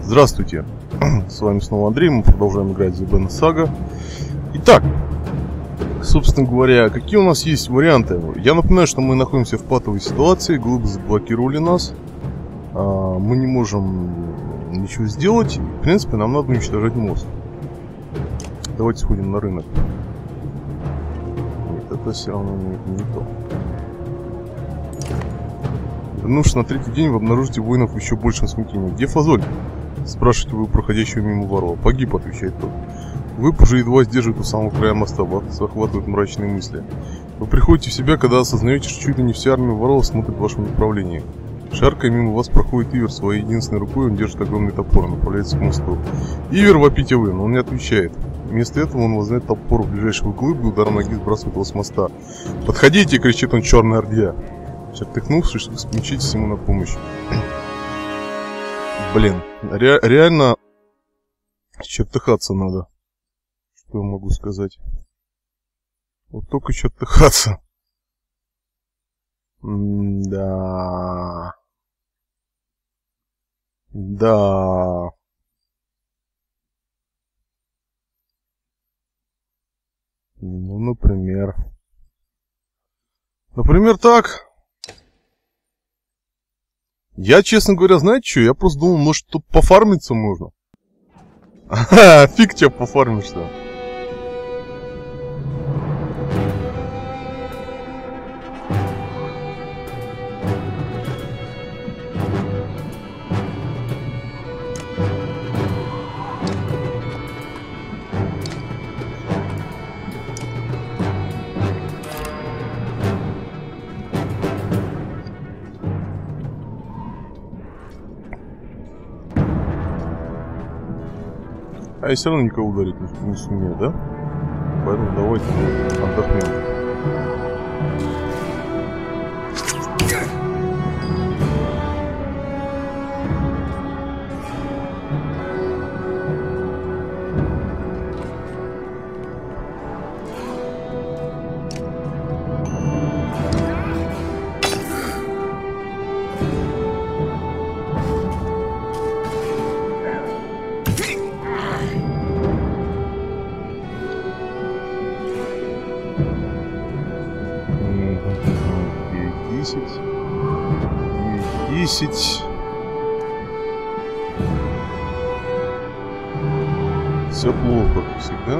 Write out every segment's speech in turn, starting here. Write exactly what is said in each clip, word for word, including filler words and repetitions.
Здравствуйте, с вами снова Андрей, мы продолжаем играть в The Banner Saga. Итак, собственно говоря, какие у нас есть варианты? Я напоминаю, что мы находимся в патовой ситуации, глыбы заблокировали нас, мы не можем ничего сделать, в принципе нам надо уничтожать мост. Давайте сходим на рынок. Нет, это все равно не, не то. Вернувшись на третий день, вы обнаружите воинов в еще большем смятении. Где Фазоль? Спрашиваете вы у проходящего мимо ворова. Погиб, отвечает тот. Вы уже едва сдерживаете у самого края моста, вас захватывают мрачные мысли. Вы приходите в себя, когда осознаете, что чуть ли не вся армия воров смотрит в вашем направлении. Шаркая мимо вас проходит Ивер, своей единственной рукой он держит огромный топор и направляется к мосту. Ивер, вопите вы, но он не отвечает. Вместо этого он вознает топор в ближайшего глыбы и ударом ноги сбрасывает его с моста. «Подходите!» — кричит он, черная ордя. Чертыхнувшись, вы смечитесь ему на помощь. Блин, ре реально чертыхаться надо. Что я могу сказать? Вот только чертыхаться. М-да. Да. Ну, например. Например, так. Я, честно говоря, знаете что? Я просто думал, может, тут пофармиться можно. Ага, фиг тебя пофармишься. А я все равно никого ударить не, не сумею, да? Поэтому давайте отдохнем. десять. Все плохо, как всегда.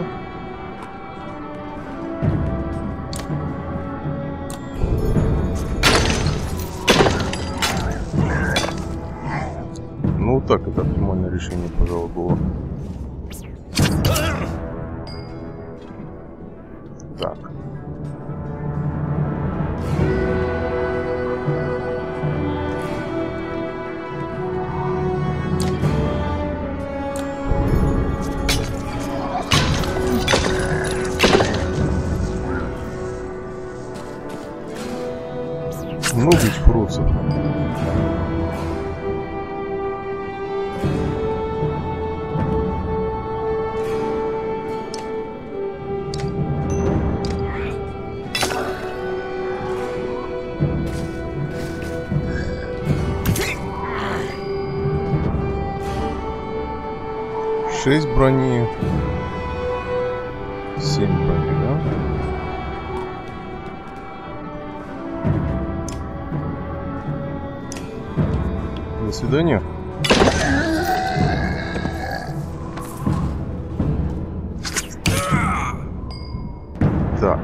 Ну вот так это оптимальное решение, пожалуй, было. Так. Много этих процев. Шесть брони. Семь брони, да? До свидания. Так.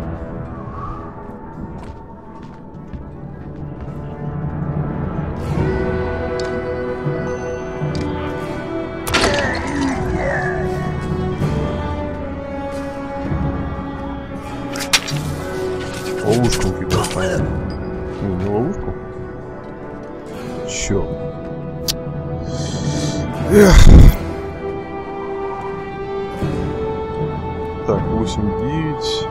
Ловушку кидал, понятно. Не, не ловушку? Чё? Эх. Так, восемь, девять.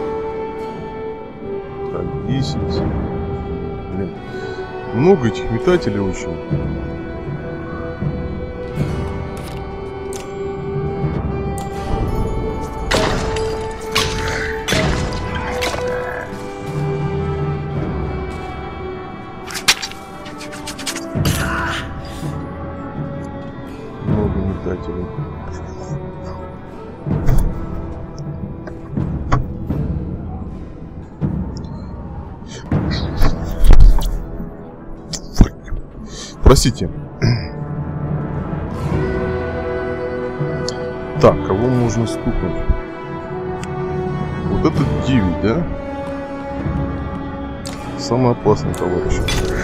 Так, десять. Блин. Много этих метателей очень. метателей. Простите. Так, кого можно стукнуть? Вот этот девять, да? Самый опасный товарищ.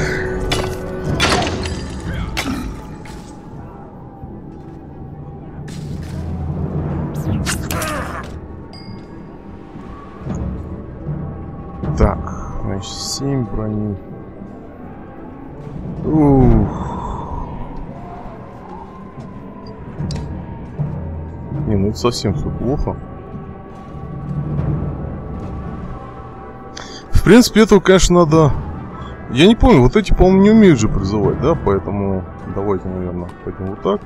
Так, значит, семь брони. Ух. Не, ну это совсем все плохо. В принципе, этого, конечно, надо... Я не помню, вот эти, по-моему, не умеют же призывать, да? Поэтому давайте, наверное, пойдем вот так.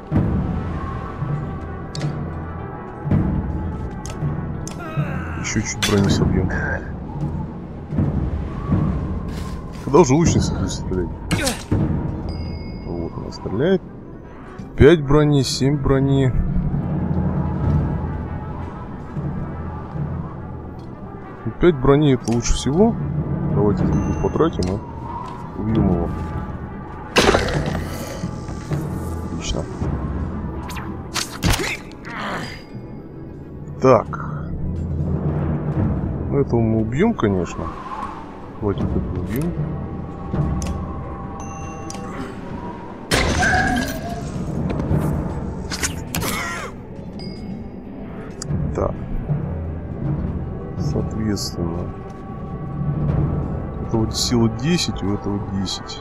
Еще чуть брони собьем. Когда уже лучница будет стрелять? Вот она стреляет. пять брони, семь брони. пять брони это лучше всего. Давайте потратим и убьем его. Отлично. Так. Ну, этого мы убьем, конечно. Давайте вот это убьем. Так. Соответственно, это вот сила десять, у этого десять.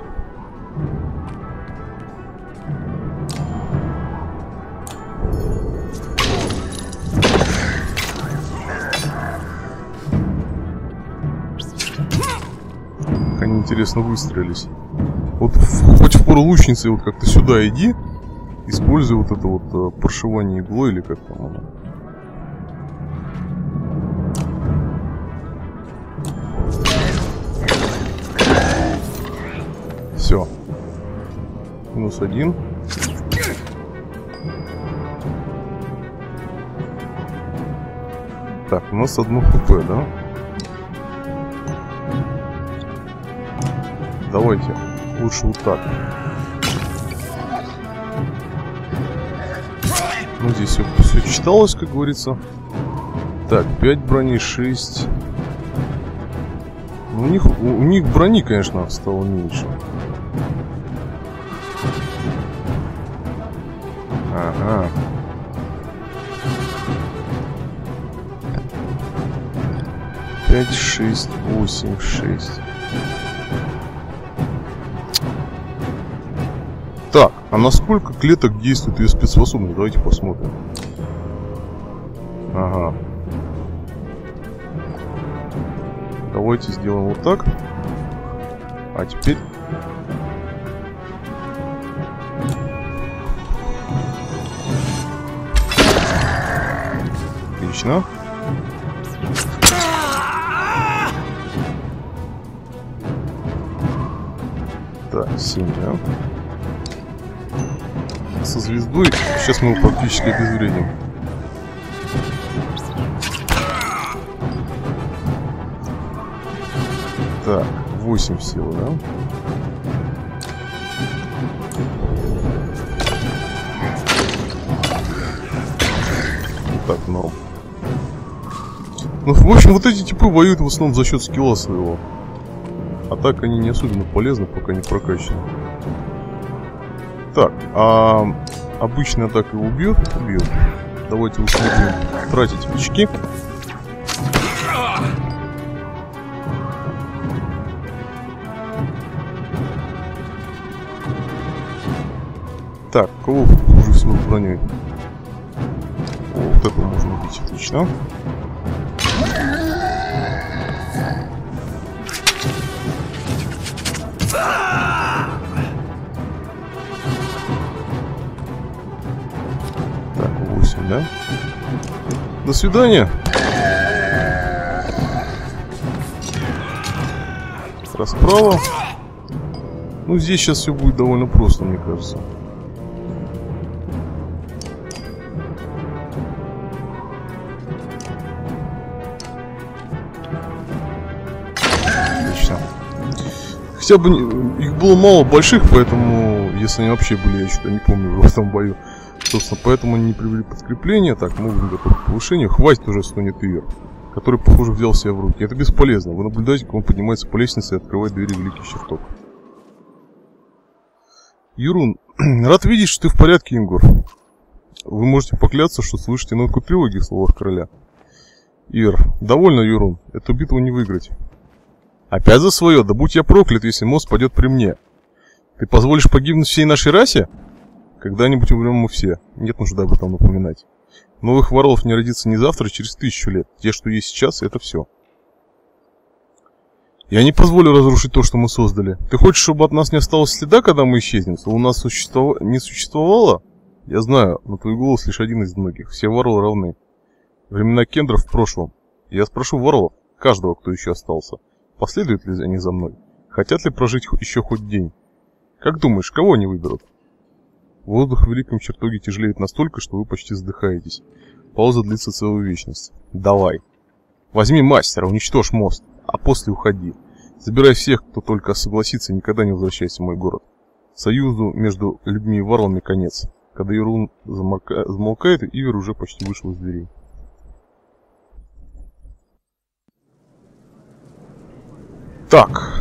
Как они интересно выстроились. Вот хоть в пору лучницы вот как-то сюда иди, используй вот это вот прошивание иглой или как там оно. Все. Минус один. Так, у нас одно хп, да? Давайте. Лучше вот так. Ну, здесь все, все читалось, как говорится. Так, пять брони, шесть. Ну, у них, у, у них брони, конечно, стало меньше. Ага. Пять, шесть, восемь, шесть. Так, а на сколько клеток действует ее спецспособность? Давайте посмотрим. Ага. Давайте сделаем вот так. А теперь... Отлично. Так, семь, да? Со звездой сейчас мы его практически обезвредим. Так, восемь сил, да? Так, норм. Ну, в общем, вот эти типы воюют в основном за счет скилла своего. А так они не особенно полезны, пока не прокачаны. Так, а обычная атака его убьет? Убьет. Давайте лучше будем тратить очки. Так, кого хуже всего броней? О, вот это можно убить, отлично. Так, восемь, да? До свидания. Расправа. Ну, здесь сейчас все будет довольно просто, мне кажется. Хотя бы не, их было мало больших, поэтому, если они вообще были, я что-то не помню уже в этом бою. Собственно, поэтому они не привели подкрепление. Так, мы будем готовы к повышению. Хватит уже стонет Ивер, который, похоже, взял себя в руки. Это бесполезно. Вы наблюдаете, как он поднимается по лестнице и открывает двери великих чертог. Юрун, рад видеть, что ты в порядке, Ингур. Вы можете поклясться, что слышите нотку тревоги в словах короля. Ивер, довольно, Юрун. Эту битву не выиграть. Опять за свое? Да будь я проклят, если мост пойдет при мне. Ты позволишь погибнуть всей нашей расе? Когда-нибудь умрем мы все. Нет нужды об этом напоминать. Новых воров не родится не завтра, а через тысячу лет. Те, что есть сейчас, это все. Я не позволю разрушить то, что мы создали. Ты хочешь, чтобы от нас не осталось следа, когда мы исчезнем? У нас существов... не существовало? Я знаю, но твой голос лишь один из многих. Все воры равны. Времена кендров в прошлом. Я спрошу воров, каждого, кто еще остался, последуют ли они за мной? Хотят ли прожить еще хоть день? Как думаешь, кого они выберут? Воздух в великом чертоге тяжелеет настолько, что вы почти задыхаетесь. Пауза длится целую вечность. Давай. Возьми мастера, уничтожь мост, а после уходи. Забирай всех, кто только согласится, и никогда не возвращайся в мой город. Союзу между людьми и варлами конец. Когда Юрун замолка... замолкает, Ивер уже почти вышел из дверей. Так.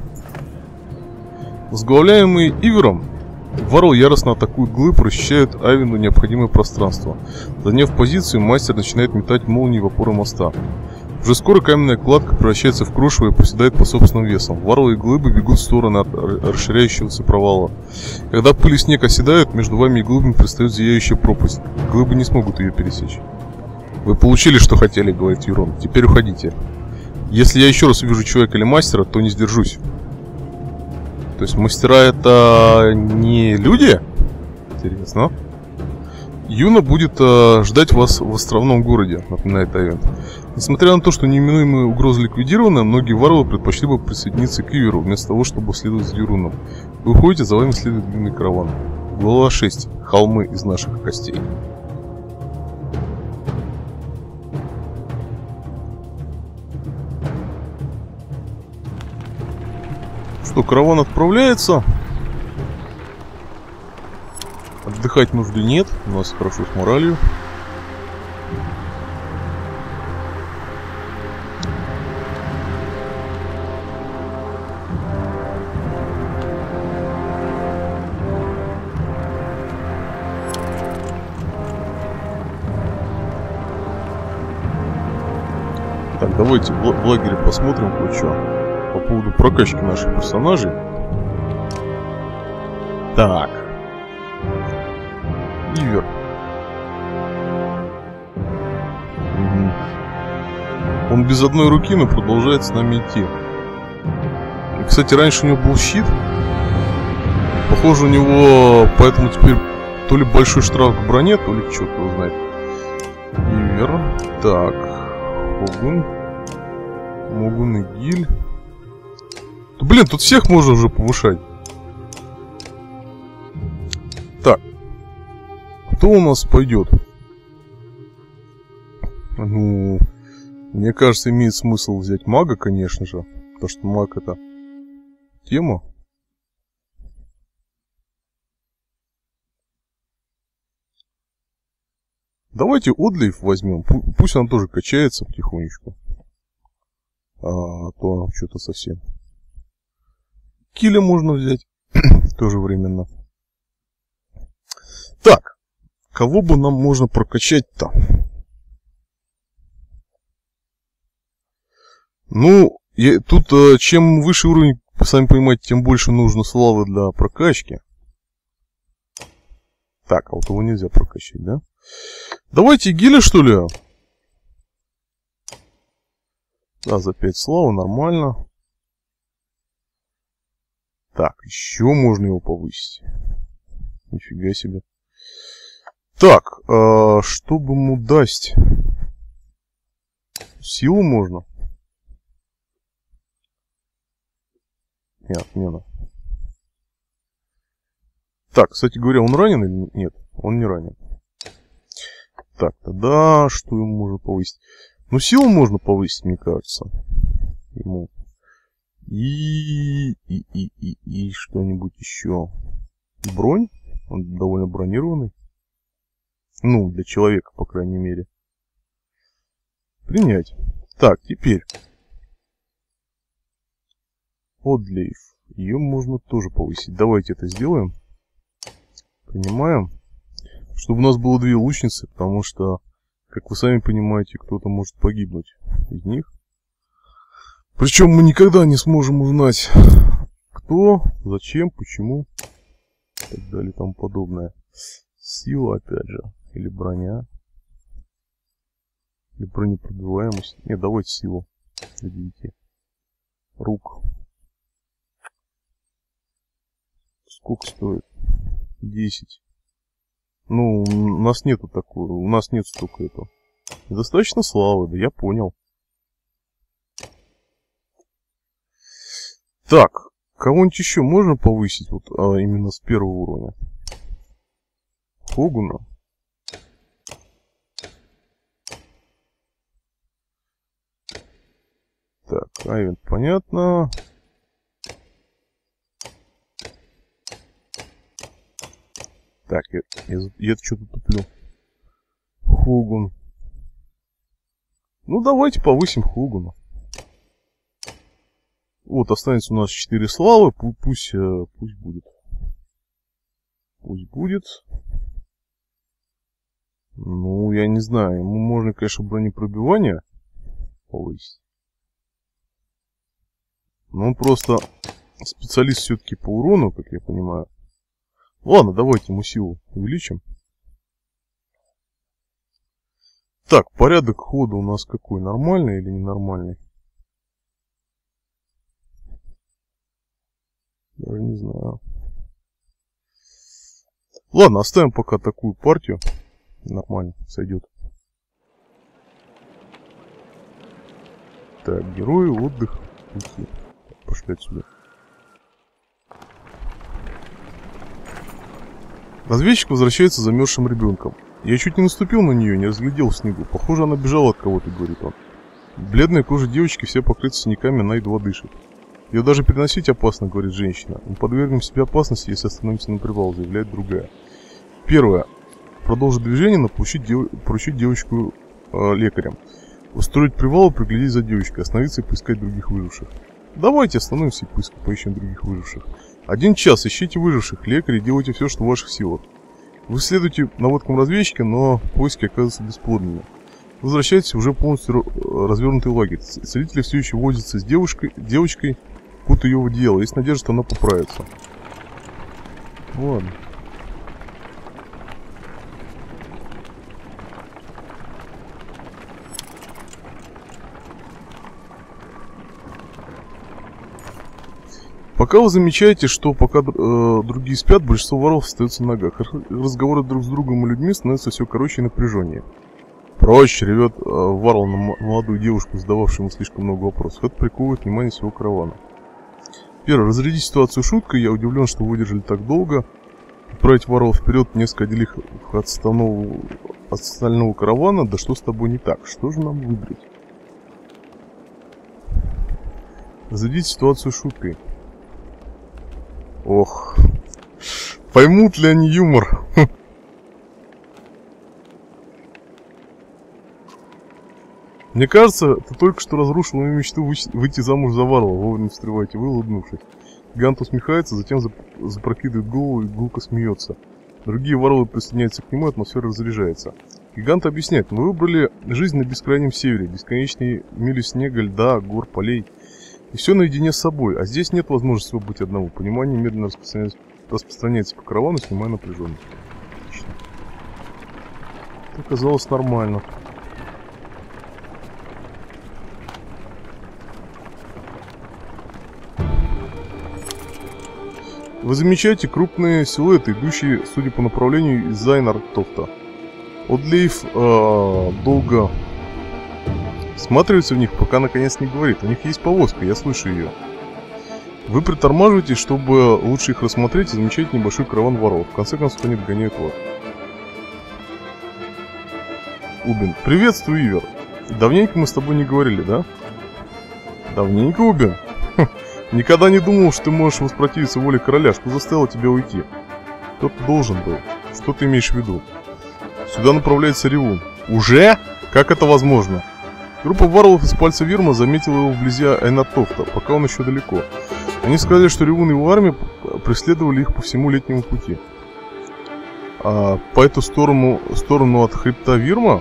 Возглавляемые Ивером, Варл яростно атакуют глыб, расчищают Айвенду необходимое пространство. Заняв позицию, мастер начинает метать молнии в опоры моста. Уже скоро каменная кладка превращается в крошево и проседает по собственным весам. Варлы и глыбы бегут в сторону от расширяющегося провала. Когда пыль и снег оседают, между вами и глыбами предстает зияющая пропасть. Глыбы не смогут ее пересечь. Вы получили, что хотели, говорит Юрон. Теперь уходите. Если я еще раз увижу человека или мастера, то не сдержусь. То есть мастера это не люди? Интересно. Юна будет э, ждать вас в островном городе, напоминает Айвен. Несмотря на то, что неименуемые угрозы ликвидированы, многие варлы предпочли бы присоединиться к Иверу, вместо того, чтобы следовать за Юруном. Вы уходите, за вами следует длинный караван. Глава шесть. Холмы из наших костей. Что, караван отправляется. Отдыхать нужды нет. У нас хорошо с моралью. Так, давайте в лагере посмотрим кое-что по поводу прокачки наших персонажей. Так. Ивер. Угу. Он без одной руки, но продолжает с нами идти. И, кстати, раньше у него был щит. Похоже, у него поэтому теперь то ли большой штраф к броне, то ли что-то его знает. Ивер. Так. Хогун. Могун и Гиль. Да, блин, тут всех можно уже повышать. Так. Кто у нас пойдет? Ну, мне кажется, имеет смысл взять мага, конечно же. Потому что маг это тема. Давайте Одлейф возьмем. Пусть она тоже качается потихонечку. А то что-то совсем. Киля можно взять. Тоже временно. Так. Кого бы нам можно прокачать-то? Ну, я, тут а, чем выше уровень, сами понимаете, тем больше нужно славы для прокачки. Так, а вот его нельзя прокачать, да? Давайте Гиля, что ли? Да, за пять славы, нормально. Так, еще можно его повысить. Нифига себе. Так, э, чтобы ему дать силу можно. Нет, отмена. Так, кстати говоря, он ранен или нет? Он не ранен. Так, тогда что ему можно повысить? Ну, силу можно повысить, мне кажется. Ему. И, и, и, и, и что-нибудь еще. Бронь? Он довольно бронированный. Ну, для человека, по крайней мере. Принять. Так, теперь. Одлейф. Ее можно тоже повысить. Давайте это сделаем. Принимаем. Чтобы у нас было две лучницы, потому что, как вы сами понимаете, кто-то может погибнуть из них. Причем мы никогда не сможем узнать, кто, зачем, почему, и так далее и тому подобное. Сила, опять же, или броня, или бронепробиваемость. Нет, давайте силу для девяти. Рук. Сколько стоит? десять. Ну, у нас нету такого, у нас нет столько этого. Достаточно славы, да я понял. Так, кого-нибудь еще можно повысить, вот а, именно с первого уровня? Хогуна. Так, Айвен, понятно. Так, я, я, я что-то туплю. Хогун. Ну, давайте повысим Хогуна. Вот, останется у нас четыре славы. Пусть, пусть, пусть будет. Пусть будет. Ну, я не знаю. Ему можно, конечно, бронепробивание повысить. Но он просто специалист все-таки по урону, как я понимаю. Ладно, давайте ему силу увеличим. Так, порядок хода у нас какой? Нормальный или ненормальный? Даже не знаю. Ладно, оставим пока такую партию. Нормально, сойдет. Так, герои, отдых. Пути. Пошли отсюда. Разведчик возвращается за замерзшим ребенком. Я чуть не наступил на нее, не разглядел в снегу. Похоже, она бежала от кого-то, говорит он. Бледная кожа девочки вся покрыта синяками, она едва дышит. Ее даже переносить опасно, говорит женщина. Мы подвергнем себе опасности, если остановимся на привал, заявляет другая. Первое. Продолжить движение, но поручить, дев... поручить девочку э, лекарям. Устроить привал и приглядеть за девочкой, остановиться и поискать других выживших. Давайте остановимся и поиск... поищем других выживших. Один час, ищите выживших, лекари, делайте все, что в ваших силах. Вы следуете наводкам разведчика, но поиски оказываются бесплодными. Возвращайтесь уже полностью развернутый лагерь. Целители все еще возятся с девушкой, девочкой, кут ее в одеяло. Есть надежда, что она поправится. Ладно. Пока вы замечаете, что пока э, другие спят, большинство воров остается на ногах. Разговоры друг с другом и людьми становятся все короче и напряженнее. Проще, ревет э, Варл на молодую девушку, задававшую ему слишком много вопросов. Это приковывает внимание всего каравана. Первое. Разрядить ситуацию шуткой. Я удивлен, что вы выдержали так долго. Отправить Варлов вперед, несколько отделив от остального, от остального каравана. Да что с тобой не так? Что же нам выбрать? Разрядить ситуацию шуткой. Ох, поймут ли они юмор? Мне кажется, ты только что разрушил мою мечту выйти замуж за Варла. Вовремя встреваете вы, улыбнувшись. Гигант усмехается, затем запрокидывает голову и гулко смеется. Другие Варлы присоединяются к нему, атмосфера разряжается. Гигант объясняет: мы выбрали жизнь на бескрайнем севере, бесконечные мили снега, льда, гор, полей. И все наедине с собой, а здесь нет возможности побыть одному. Понимание медленно распространяется, распространяется по каравану, снимая напряженность. Отлично. Это оказалось нормально. Вы замечаете крупные силуэты, идущие, судя по направлению, из Зайнар-Тофта. Одлейф э, долго всматривается в них, пока наконец не говорит. У них есть повозка, я слышу ее. Вы притормаживаете, чтобы лучше их рассмотреть, и замечаете небольшой караван воров. В конце концов, они догоняют вас. Убин. Приветствую, Ивер. Давненько мы с тобой не говорили, да? Давненько, Убин? Хм. Никогда не думал, что ты можешь воспротивиться воле короля. Что заставило тебя уйти? Кто-то должен был. Что ты имеешь в виду? Сюда направляется Ревун. Уже? Как это возможно? Группа варлов из пальца Вирма заметила его вблизи Айнатофта, пока он еще далеко. Они сказали, что Ревун и его армия преследовали их по всему летнему пути. А по эту сторону, сторону от хребта Вирма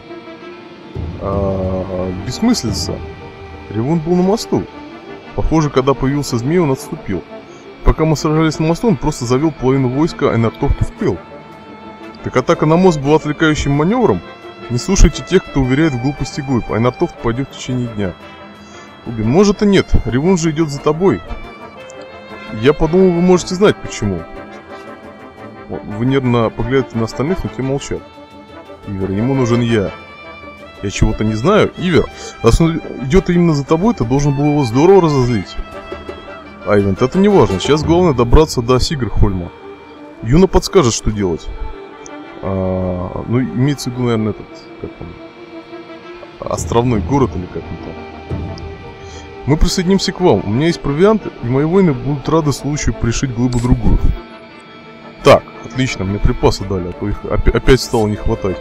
а, бессмыслица. Ревун был на мосту. Похоже, когда появился змей, он отступил. Пока мы сражались на мосту, он просто завел половину войска Айнатофта в тыл. Так атака на мост была отвлекающим маневром? Не слушайте тех, кто уверяет в глупости глыб. Айнатофт пойдет в течение дня. Убин, может и нет. Ревун же идет за тобой. Я подумал, вы можете знать почему. Вы нервно поглядите на остальных, но те молчат. Ивер, ему нужен я. Я чего-то не знаю? Ивер, раз он идет именно за тобой, ты должен был его здорово разозлить. Айвент, это не важно. Сейчас главное добраться до Сигрхольма. Юна подскажет, что делать. А, ну, имеется в виду, наверное, этот, как он, островной город или как он там. Мы присоединимся к вам. У меня есть провиант, и мои воины будут рады случаю пришить глыбу другую. Так, отлично, мне припасы дали, а то их опять стало не хватать.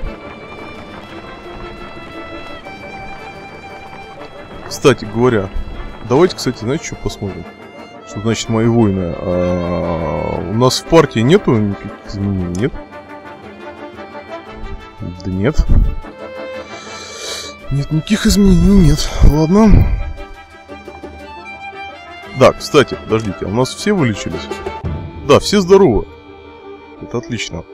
Кстати говоря, давайте, кстати, знаете, что посмотрим? Что значит мои воины? А, у нас в партии нету никаких изменений, нет? Да нет. Нет, никаких изменений нет. Ладно. Да, кстати, подождите, а у нас все вылечились? Да, все здоровы. Это отлично.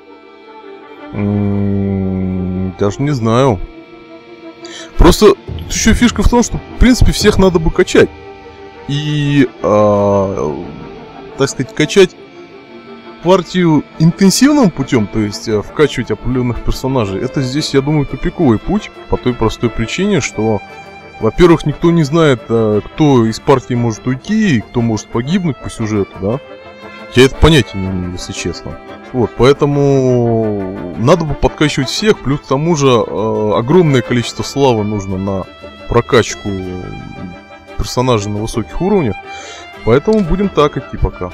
М-м, даже не знаю. Просто тут еще фишка в том, что в принципе всех надо бы качать. И, а, так сказать, качать партию интенсивным путем, то есть а, вкачивать определенных персонажей, это здесь, я думаю, тупиковый путь. По той простой причине, что, во-первых, никто не знает, а, кто из партии может уйти и кто может погибнуть по сюжету, да. Я это понятия не имею, если честно. Вот, поэтому надо бы подкачивать всех, плюс к тому же э, огромное количество славы нужно на прокачку персонажей на высоких уровнях. Поэтому будем так идти пока.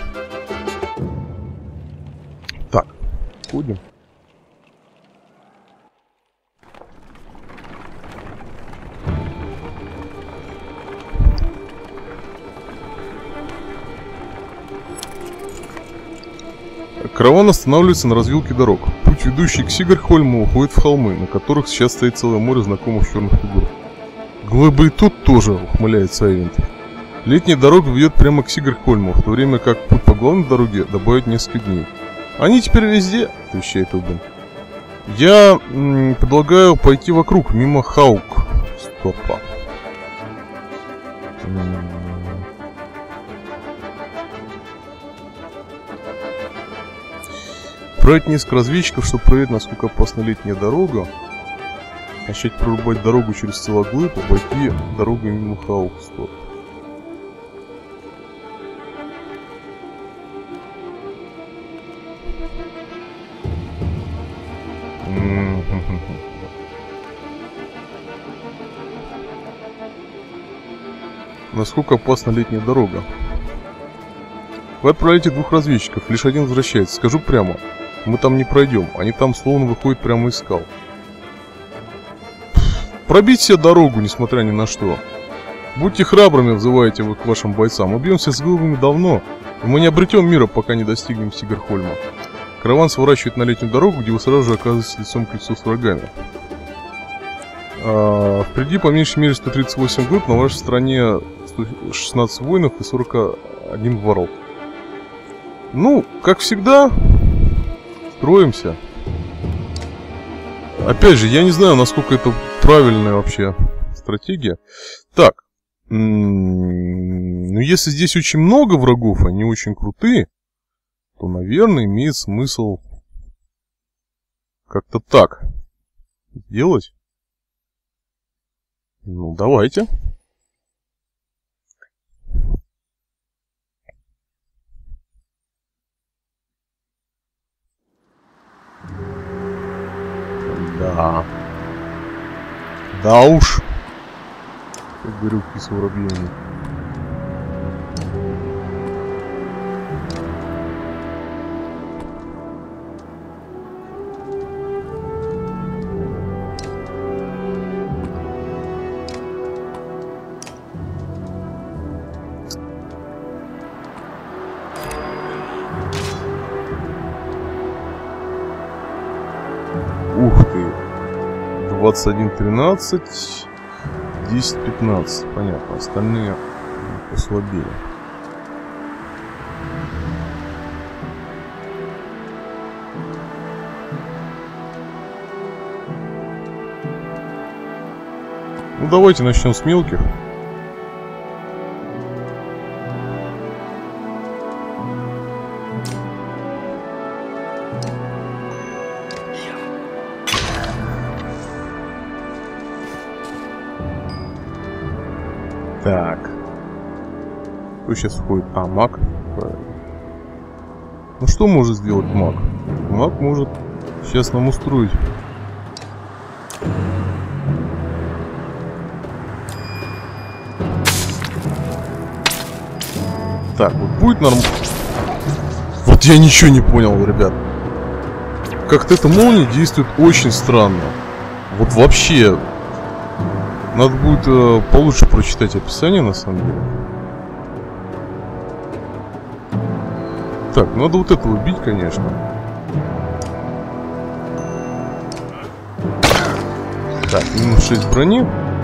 Так, ходим. Караван останавливается на развилке дорог. Путь, ведущий к Сигрхольму, уходит в холмы, на которых сейчас стоит целое море знакомых черных фигур. Глыбы и тут тоже, ухмыляется Айвент. Летняя дорога ведет прямо к Сигрхольму, в то время как путь по главной дороге добавит несколько дней. Они теперь везде, отвечает Убин. Я м, предлагаю пойти вокруг, мимо Хаук. Стопа. Отправить несколько разведчиков, чтобы проверить, насколько опасна летняя дорога. Начать прорубать дорогу через Целоглыб, обойти дорогу мимо Хаукстор. Насколько опасна летняя дорога? Вы отправляете двух разведчиков, лишь один возвращается. Скажу прямо, мы там не пройдем. Они там словно выходят прямо из скал. Пробить себе дорогу, несмотря ни на что. Будьте храбрыми, взываете вы к вашим бойцам. Мы бьемся с глыбами давно, и мы не обретем мира, пока не достигнем Сигрхольма. Караван сворачивает на летнюю дорогу, где вы сразу же оказываетесь лицом к лицу с врагами. А, впереди по меньшей мере сто тридцать восемь глыб, на вашей стороне сто шестнадцать воинов и сорок один воров. Ну, как всегда, строимся. Опять же, я не знаю, насколько это правильная вообще стратегия. Так, ну если здесь очень много врагов, они очень крутые, то, наверное, имеет смысл как-то так делать. Ну, давайте. Да. Да уж. Как говорил Кис Воробьевна. двадцать один тринадцать, десять пятнадцать. Понятно, остальные послабее. Ну давайте начнем с мелких. Так. Кто сейчас входит? А, маг. Правильно. Ну что может сделать маг? Маг может сейчас нам устроить. Так, вот будет норм... Вот я ничего не понял, ребят. Как-то эта молния действует очень странно. Вот вообще... Надо будет э, получше прочитать описание, на самом деле. Так, надо вот этого бить, конечно. Так, минус шесть брони.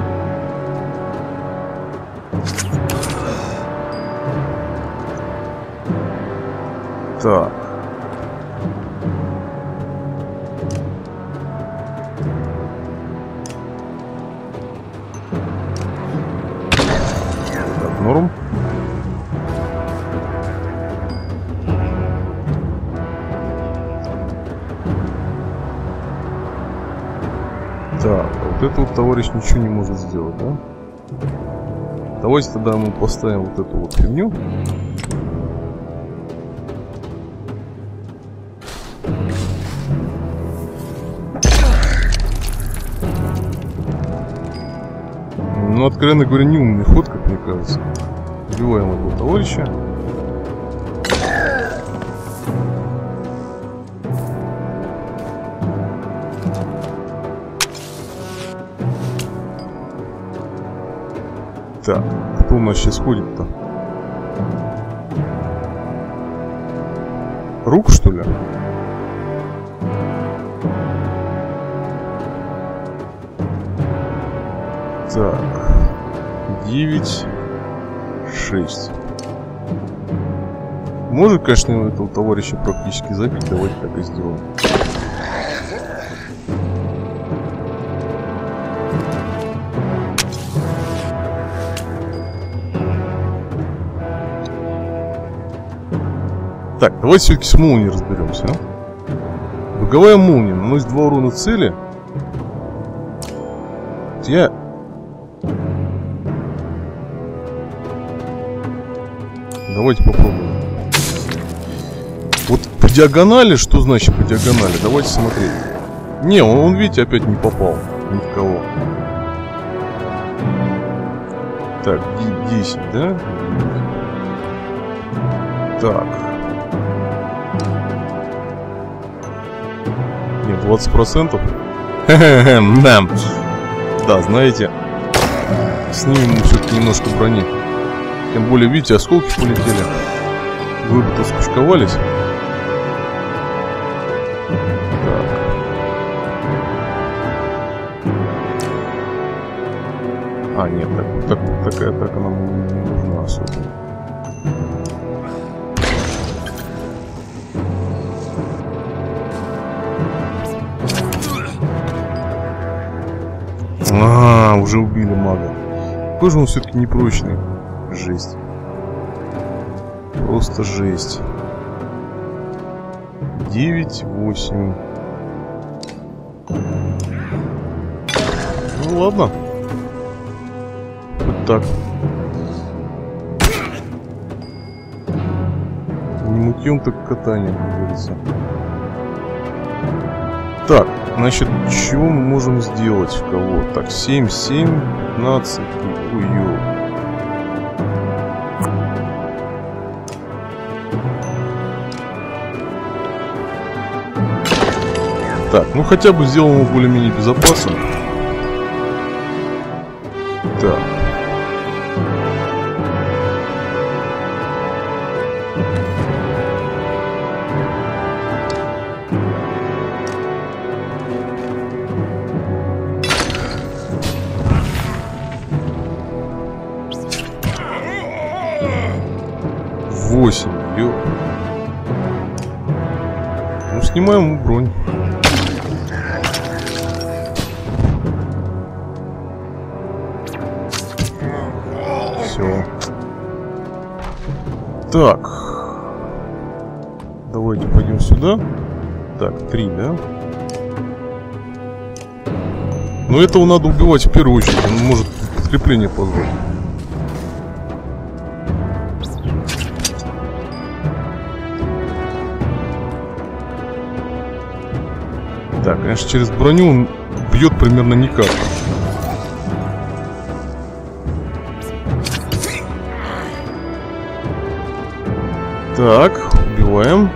Так. Так, норм. Так, вот этот вот товарищ ничего не может сделать, да? Давайте тогда мы поставим вот эту вот фигню. Ну, откровенно говоря, не умный ход, как мне кажется. Убиваем этого товарища. Так, кто у нас сейчас ходит-то? Рук, что ли? Так, девять, шесть. Может, конечно, этого товарища практически забить. Давайте так и сделаем. Так, давайте все-таки с молнией разберемся. А? Боговая молния наносит два урона цели. Я... Давайте попробуем. Вот по диагонали, что значит по диагонали? Давайте смотреть. Не, он, он видите, опять не попал ни в кого. Так, десять, да? Так. Нет, двадцать процентов. Да. Да, знаете, снимем все-таки немножко брони. Тем более, видите, осколки полетели. Вы бы-то скучковались. Так. А, нет, так, так, такая атака нам не нужна особо. А, уже убили мага. Какой же он все-таки непрочный. Жесть. Просто жесть. девять, восемь. Ну ладно. Вот так. Не мутьем, так катание, как говорится. Так, значит, что мы можем сделать в кого? Так, семь, семь, пятнадцать. Ой-ой. Так, ну хотя бы сделаем его более-менее безопасным. Так. восемь. Ё. Ну, снимаем бронь. Все. Так. Давайте пойдем сюда. Так, три, да? Но этого надо убивать в первую очередь. Он может подкрепление позвать. Так, конечно, через броню он бьет примерно никак. Так, убиваем.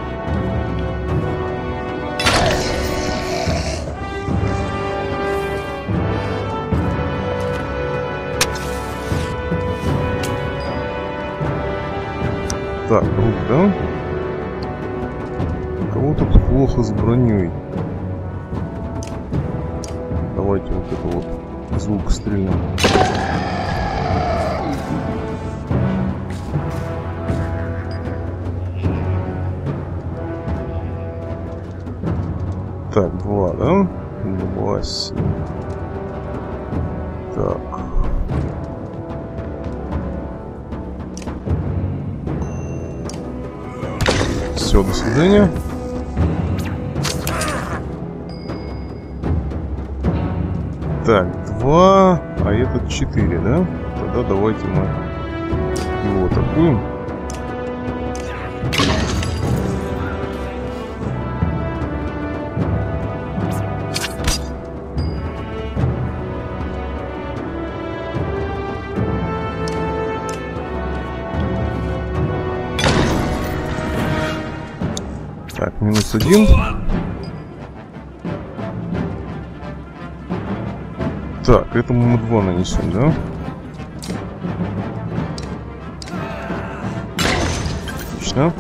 Так, рук, да? У кого тут плохо с броней? Давайте вот это вот звук стрельнем. Так, два, да? Два, семь. Так. Все, до свидания. Так, два, а этот четыре, да? Тогда давайте мы его атакуем. Так, минус один. Так, этому мы два нанесем, да? Отлично.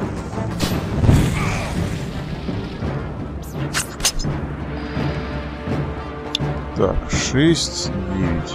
Так, шесть, девять.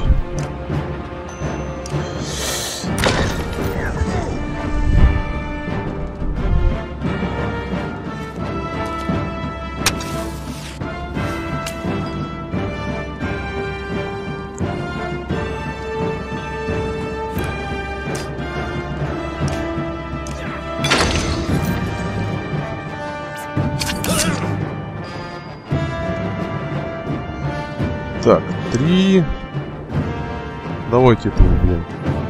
Так, три. Давайте это убьем.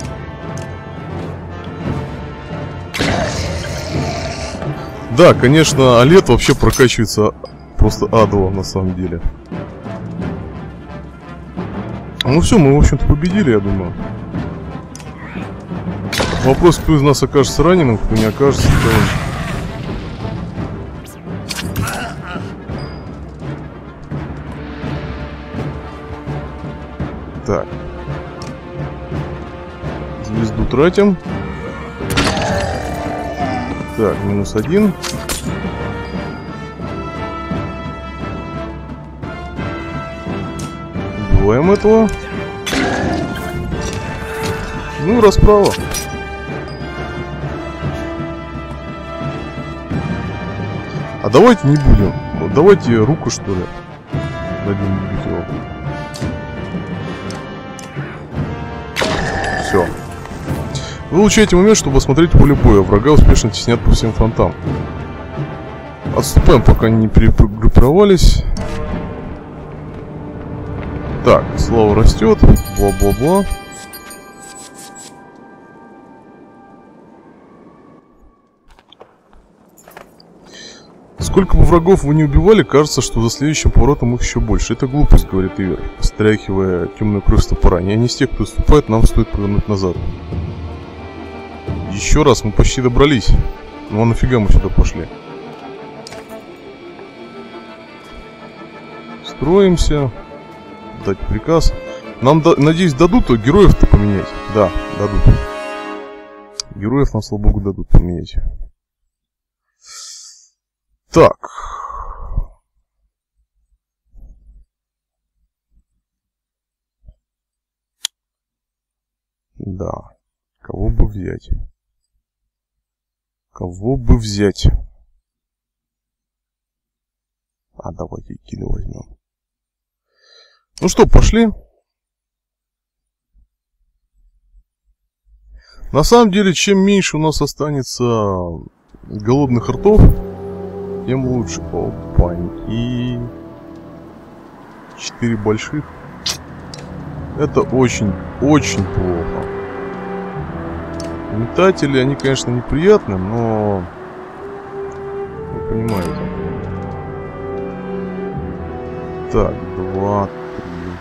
Да, конечно, Олет вообще прокачивается просто адово на самом деле. Ну все, мы в общем-то победили, я думаю. Вопрос, кто из нас окажется раненым, кто не окажется, то... Так. Звезду тратим. Так, минус один. Убиваем этого. Ну, расправа. А давайте не будем. Вот давайте руку, что ли, дадим убить его. Все. Вы улучшаете момент, чтобы осмотреть поле боя. Врага успешно теснят по всем фронтам. Отступаем, пока они не перегруппировались. Так, слава растет. Бла-бла-бла. Сколько бы врагов вы не убивали, кажется, что за следующим поворотом их еще больше. Это глупость, говорит Ивер, стряхивая темную кровь с топора. Не они с тех, кто отступает, нам стоит повернуть назад. Еще раз, мы почти добрались. Ну а нафига мы сюда пошли? Строимся. Дать приказ. Нам, надеюсь, дадут героев-то поменять. Да, дадут. Героев нам, слава богу, дадут поменять. Так. Да. Кого бы взять? Кого бы взять? А, давайте Киля возьмем. Ну что, пошли. На самом деле, чем меньше у нас останется голодных ртов, тем лучше. Опаньки. Четыре больших. Это очень, очень плохо. Метатели, они, конечно, неприятны, но... Вы понимаете. Так, два, три.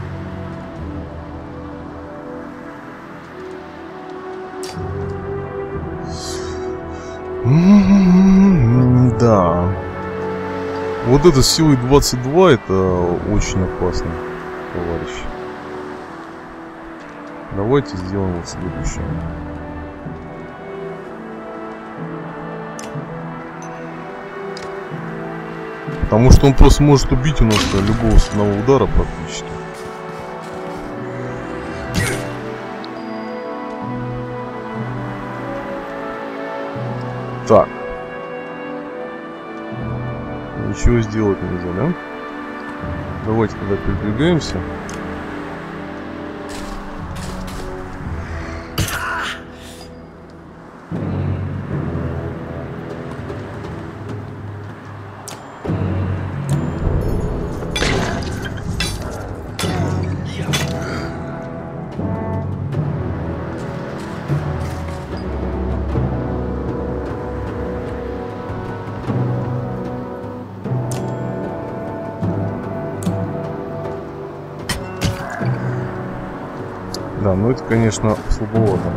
М-м-м, да. Вот это с силой двадцать два, это очень опасно, товарищи. Давайте сделаем вот следующее. Потому что он просто может убить у нас любого с одного удара практически. Так. Ничего сделать нельзя, да? Давайте тогда передвигаемся. Да, ну это, конечно, слабовато.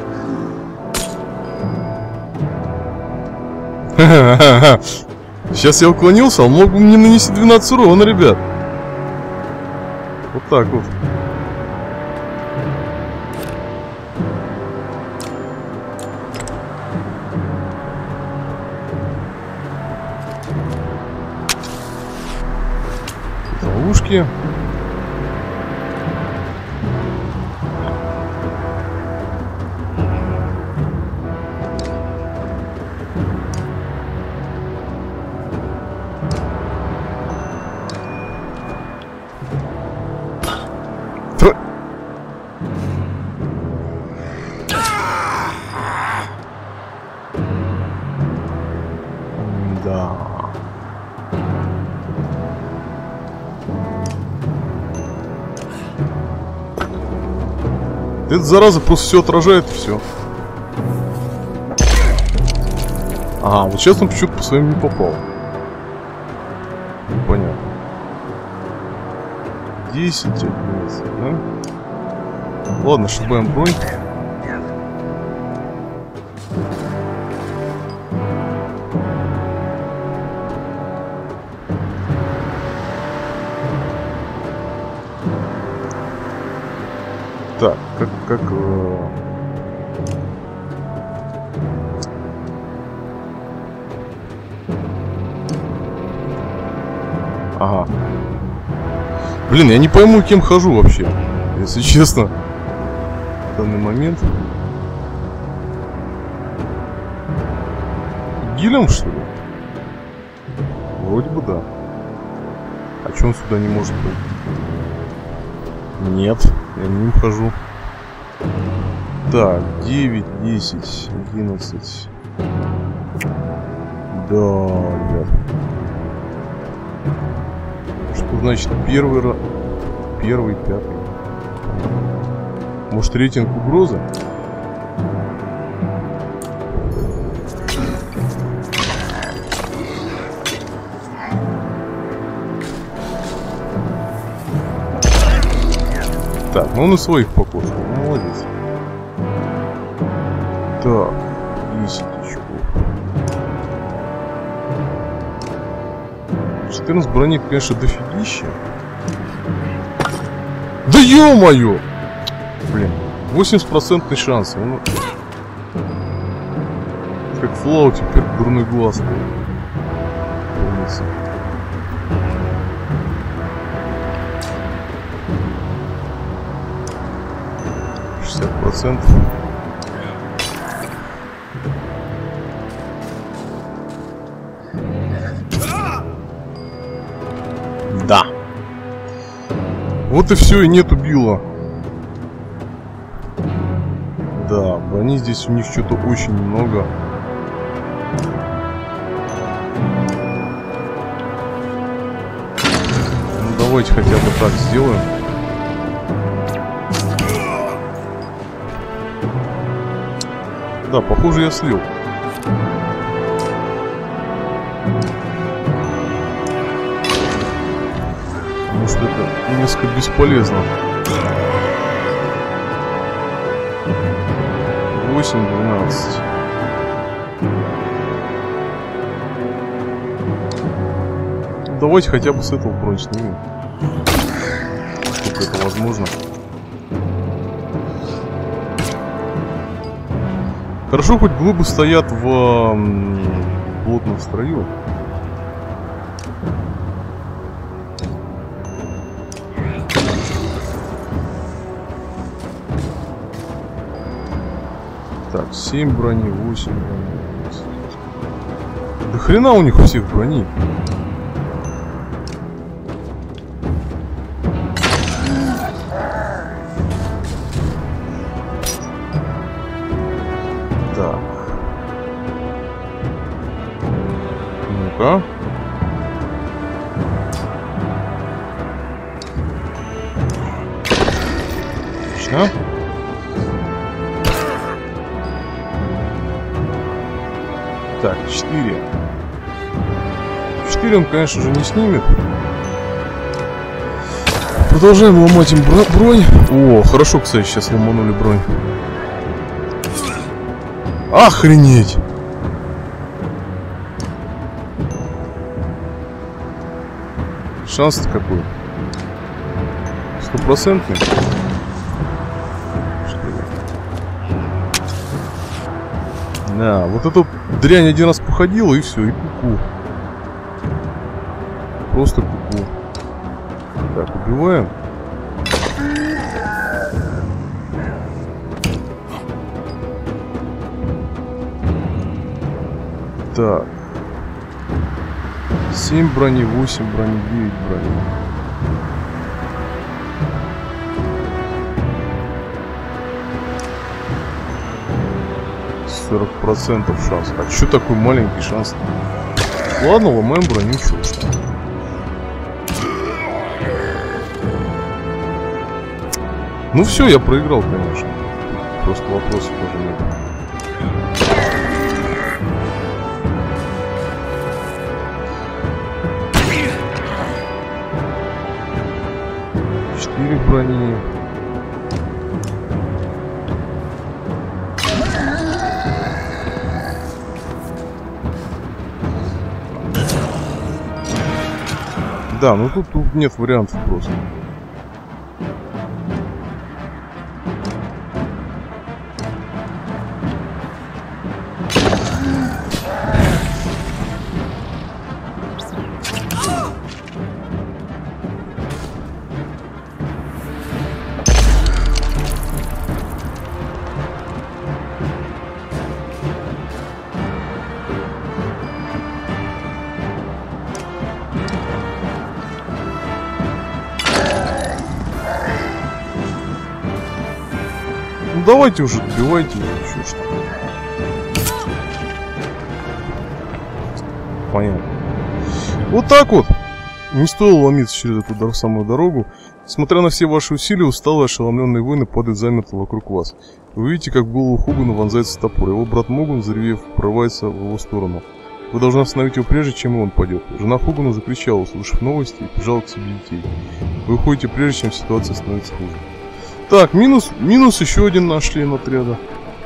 Сейчас я уклонился, он мог бы мне нанести двенадцать урона, ребят. Вот так вот. Ловушки. Да. Эта зараза просто все отражает, и все. Ага, вот сейчас он почему-то по своим не попал. Понятно. десять, одиннадцать, да? Ладно, шибаем бронь. Так, как, как... Э... Ага. Блин, я не пойму, кем хожу вообще, если честно, в данный момент. Гилем, что ли? Вроде бы да. А чё он сюда не может быть? Нет, я не хожу. Так, девять, десять, одиннадцать. Да, ребят. Что значит первый раз? Первый, пятый. Может, рейтинг угрозы? Так, ну он и своих покушал. Молодец. Так, десять очков. четырнадцать брони, конечно, дофигища. Да ё-моё! Блин, восемьдесят процентов шанс. Ну, как Флоу теперь дурной глаз. шестьдесят процентов. Вот и все, и нету Билла. Да, брони здесь у них что-то очень много. Ну, давайте хотя бы так сделаем. Да, похоже, я слил. Потому что это несколько бесполезно. восемь двенадцать. Давайте хотя бы с этого бронь снимем. Сколько это возможно. Хорошо, хоть глыбы стоят в м, плотном строю. Так, семь брони, восемь брони. Да хрена у них у всех брони. Так. Ну-ка. Отлично. Так, четыре. четыре он, конечно же, не снимет. Продолжаем ломать им бронь. О, хорошо, кстати, сейчас ломанули бронь. Охренеть! Шанс-то какой? Стопроцентный? Да, вот эта дрянь один раз походила, и все, и ку-ку. Просто ку-ку. Так, убиваем. Так. семь брони, восемь брони, девять брони. сорок процентов шанс. А что такой маленький шанс? Ладно, ломаем броню, чё уж там. Ну все, я проиграл, конечно. Просто вопросов тоже нет. четыре брони. Да, ну тут, тут нет вариантов просто. Давайте уже, добивайте его, еще что. Понятно. Вот так вот. Не стоило ломиться через эту самую дорогу. Несмотря на все ваши усилия, усталые ошеломленные воины падают замертво вокруг вас. Вы видите, как в голову Хугана вонзается топор. Его брат Могун, заревев, прорывается в его сторону. Вы должны остановить его прежде, чем он пойдет. Жена Хугана закричала, услышав новости, и прижала к себе детей. Вы уходите прежде, чем ситуация становится хуже. Так, минус, минус еще один наш член отряда.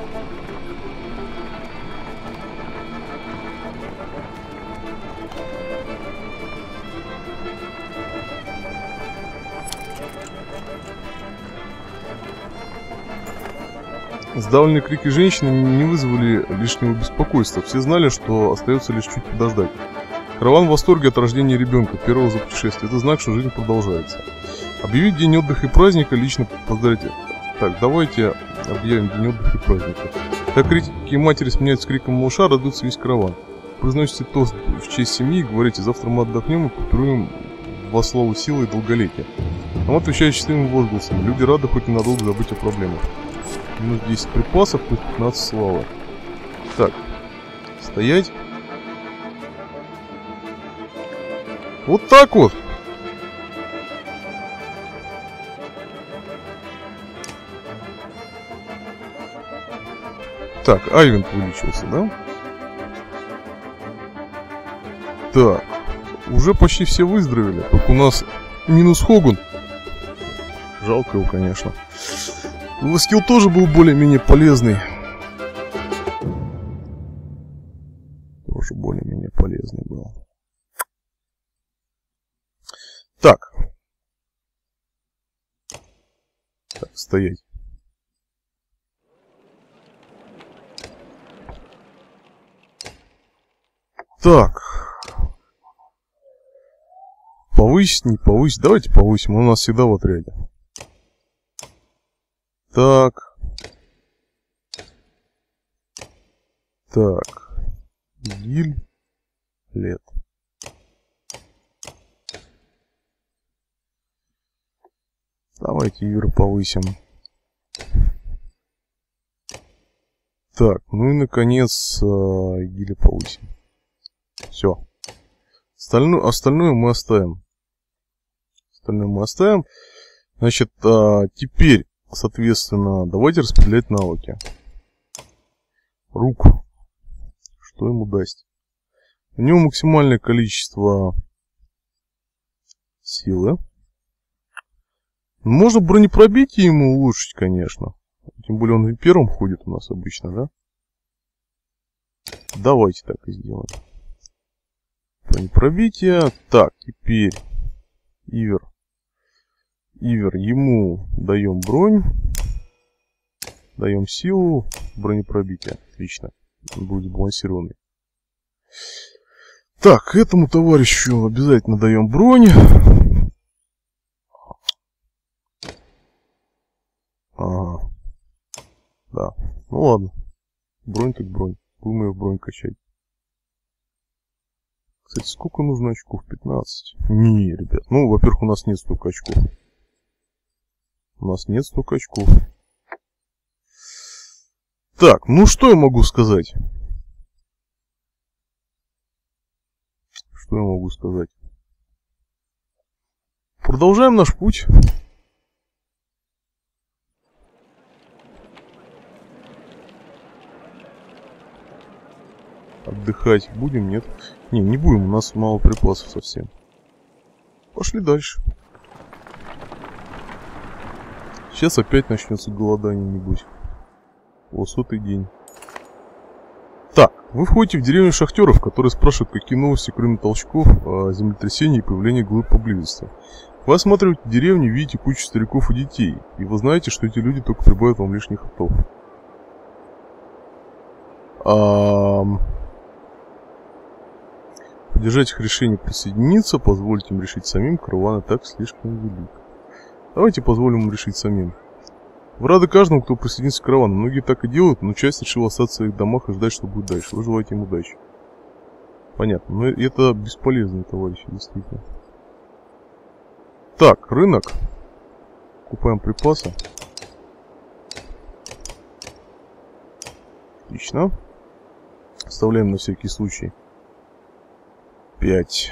Сдавленные крики женщины не вызвали лишнего беспокойства. Все знали, что остается лишь чуть подождать. Караван в восторге от рождения ребенка, первого за путешествие. Это знак, что жизнь продолжается. Объявить день отдыха и праздника, лично поздравить. Так, давайте объявим день отдыха и праздника. Как крики матери сменяются криком малыша, радуется весь караван. Произносите тост в честь семьи и говорите, завтра мы отдохнем и купируем во славу силы и долголетия. Нам отвечает счастливым возгласом. Люди рады хоть ненадолго забыть о проблемах. Минус десять припасов, плюс пятнадцать славы. Так. Стоять. Вот так вот. Так, Айвент вылечился, да? Так. Уже почти все выздоровели. Только у нас минус Хогун. Жалко его, конечно. Но скилл тоже был более-менее полезный. Тоже более-менее полезный был. Так. Так, стоять. Так. Повысить, не повысить. Давайте повысим. Он у нас всегда в отряде. Так. Так. Гиль. Лет. Давайте Юра повысим. Так, ну и наконец э, Гиля повысим. Все. Остальное, остальное мы оставим. Остальное мы оставим. Значит, э, теперь, соответственно, давайте распределять навыки. Рук. Что ему даст? У него максимальное количество силы. Можно бронепробитие ему улучшить, конечно. Тем более он первым ходит у нас обычно, да? Давайте так и сделаем. Бронепробитие. Так, теперь Ивер. Ивер, ему даем бронь. Даем силу. Бронепробитие. Отлично. Он будет сбалансированный. Так, этому товарищу обязательно даем бронь. Ага. Да. Ну ладно. Бронь как бронь. Будем ее в бронь качать. Кстати, сколько нужно очков? пятнадцать. Не, ребят. Ну, во-первых, у нас нет столько очков. У нас нет столько очков. Так, ну что я могу сказать? Что я могу сказать? Продолжаем наш путь. Отдыхать будем, нет? Не, не будем, у нас мало припасов совсем. Пошли дальше. Сейчас опять начнется голодание, небось. О, сотый день. Так, вы входите в деревню шахтеров, которые спрашивают, какие новости, кроме толчков, о землетрясении и появлении глыб поблизости. Вы осматриваете деревню, видите кучу стариков и детей, и вы знаете, что эти люди только прибавят вам лишних ртов. Ам... Поддержать их решение присоединиться, позвольте им решить самим, караван и так слишком велик. Давайте позволим им решить самим. Вы рады каждому, кто присоединится к каравану. Многие так и делают, но часть решила остаться в своих домах и ждать, что будет дальше. Вы желаете им удачи. Понятно, но это бесполезно, товарищи, действительно. Так, рынок. Купаем припасы. Отлично. Оставляем на всякий случай. пять.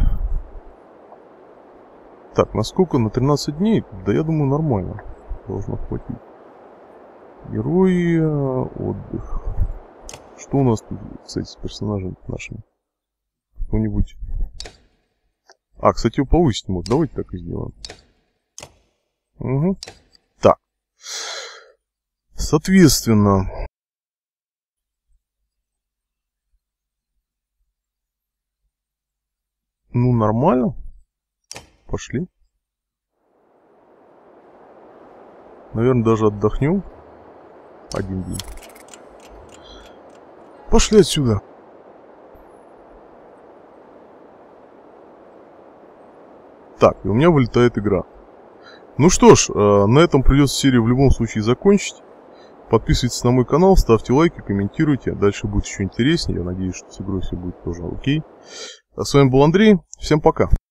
Так, насколько? На тринадцать дней? Да я думаю, нормально. Должно хватить. Герои, отдых. Что у нас тут, кстати, с персонажами нашими? Кто-нибудь... А, кстати, его повысить может. Давайте так и сделаем. Угу. Так. Соответственно... Ну, нормально. Пошли. Наверное, даже отдохнем. Один день. Пошли отсюда. Так, и у меня вылетает игра. Ну что ж, на этом придется серию в любом случае закончить. Подписывайтесь на мой канал, ставьте лайки, комментируйте. Дальше будет еще интереснее. Я надеюсь, что с игрой все будет тоже окей. А с вами был Андрей. Всем пока.